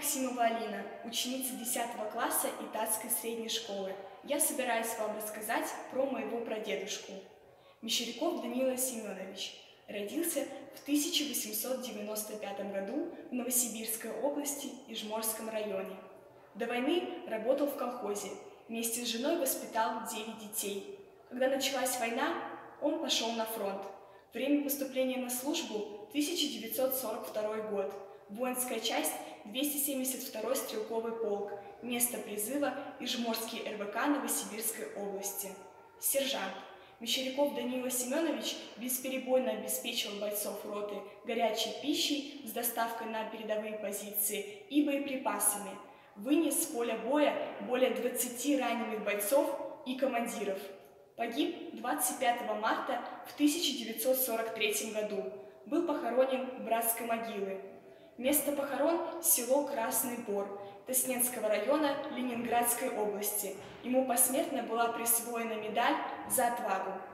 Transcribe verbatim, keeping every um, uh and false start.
Максимова Алина, ученица десятого класса Итатской средней школы. Я собираюсь вам рассказать про моего прадедушку. Мещеряков Данила Семенович родился в тысяча восемьсот девяносто пятом году в Новосибирской области, Ижморском районе. До войны работал в колхозе, вместе с женой воспитал девять детей. Когда началась война, он пошел на фронт. Время поступления на службу – тысяча девятьсот сорок второй год. Воинская часть – двести семьдесят второй стрелковый полк. Место призыва – Ижморский эр вэ ка Новосибирской области. Сержант. Мещеряков Данила Семенович бесперебойно обеспечивал бойцов роты горячей пищей с доставкой на передовые позиции и боеприпасами. Вынес с поля боя более двадцати раненых бойцов и командиров. Погиб двадцать пятого марта в тысяча девятьсот сорок третьем году. Был похоронен в братской могиле. Место похорон – село Красный Бор Тосненского района Ленинградской области. Ему посмертно была присвоена медаль за отвагу.